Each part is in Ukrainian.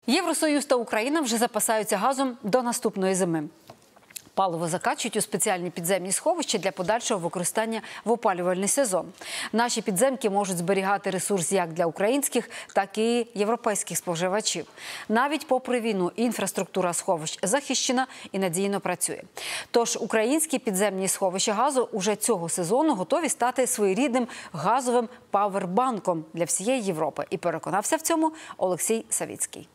Євросоюз та Україна вже запасаються газом до наступної зими. Паливо закачують у спеціальні підземні сховища для подальшого використання в опалювальний сезон. Наші підземки можуть зберігати ресурс як для українських, так і європейських споживачів. Навіть попри війну інфраструктура сховищ захищена і надійно працює. Тож українські підземні сховища газу уже цього сезону готові стати своєрідним газовим павербанком для всієї Європи. І переконався в цьому Олексій Савіцький.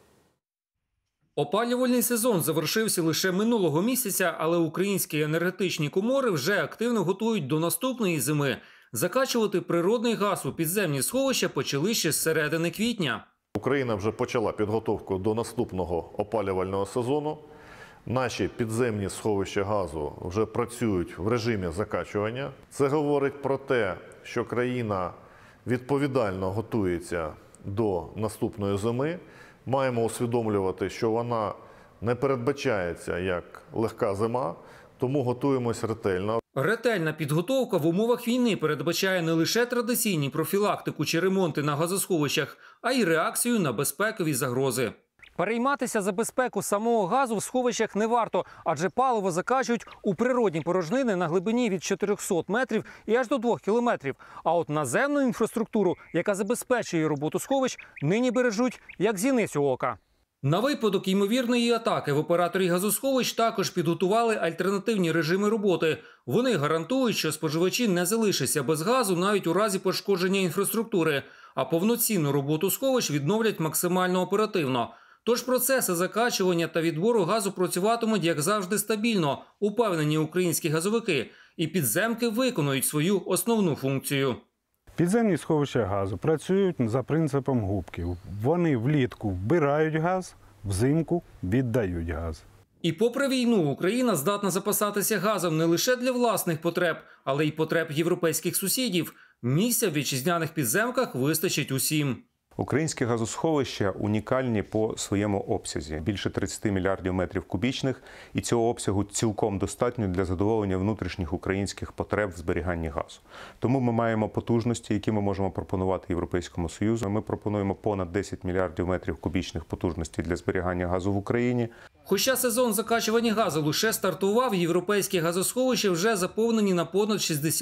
Опалювальний сезон завершився лише минулого місяця, але українські енергетичні комори вже активно готують до наступної зими. Закачувати природний газ у підземні сховища почали ще з середини квітня. Україна вже почала підготовку до наступного опалювального сезону. Наші підземні сховища газу вже працюють в режимі закачування. Це говорить про те, що країна відповідально готується до наступної зими. Маємо усвідомлювати, що вона не передбачається як легка зима, тому готуємось ретельно. Ретельна підготовка в умовах війни передбачає не лише традиційні профілактику чи ремонти на газосховищах, а й реакцію на безпекові загрози. Перейматися за безпеку самого газу в сховищах не варто, адже паливо закачують у природні порожнини на глибині від 400 метрів і аж до 2 кілометрів. А от наземну інфраструктуру, яка забезпечує роботу сховищ, нині бережуть як зіницю ока. На випадок ймовірної атаки в операторі газосховищ також підготували альтернативні режими роботи. Вони гарантують, що споживачі не залишаться без газу навіть у разі пошкодження інфраструктури, а повноцінну роботу сховищ відновлять максимально оперативно. Тож процеси закачування та відбору газу працюватимуть, як завжди, стабільно, упевнені українські газовики. І підземки виконують свою основну функцію. Підземні сховища газу працюють за принципом губки. Вони влітку вбирають газ, взимку віддають газ. І попри війну Україна здатна запасатися газом не лише для власних потреб, але й потреб європейських сусідів. Місця в вітчизняних підземках вистачить усім. Українські газосховища унікальні по своєму обсязі – більше 30 мільярдів метрів кубічних, і цього обсягу цілком достатньо для задоволення внутрішніх українських потреб в зберіганні газу. Тому ми маємо потужності, які ми можемо пропонувати Європейському Союзу. Ми пропонуємо понад 10 мільярдів метрів кубічних потужностей для зберігання газу в Україні. Хоча сезон закачування газу лише стартував, європейські газосховища вже заповнені на понад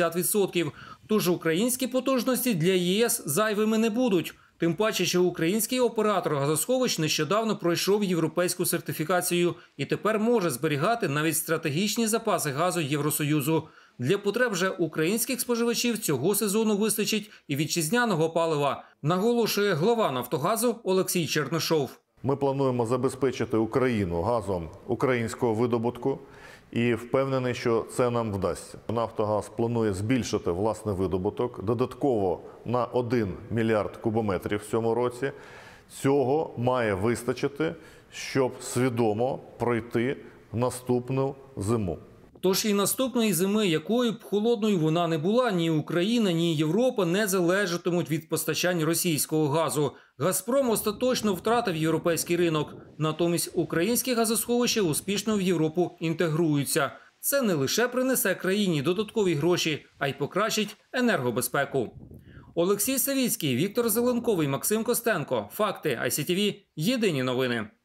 60%. Тож українські потужності для ЄС зайвими не будуть. Тим паче, що український оператор газосховищ нещодавно пройшов європейську сертифікацію і тепер може зберігати навіть стратегічні запаси газу Євросоюзу. Для потреб же українських споживачів цього сезону вистачить і вітчизняного палива, наголошує глава «Нафтогазу» Олексій Чернишов. Ми плануємо забезпечити Україну газом українського видобутку і впевнений, що це нам вдасться. «Нафтогаз» планує збільшити власний видобуток додатково на 1 мільярд кубометрів в цьому році. Цього має вистачити, щоб свідомо пройти наступну зиму. Тож і наступної зими, якою б холодною вона не була, ні Україна, ні Європа не залежатимуть від постачань російського газу. «Газпром» остаточно втратив європейський ринок. Натомість українські газосховища успішно в Європу інтегруються. Це не лише принесе країні додаткові гроші, а й покращить енергобезпеку. Олексій Савіцький, Віктор Зеленковий, Максим Костенко. Факти ICTV. Єдині новини.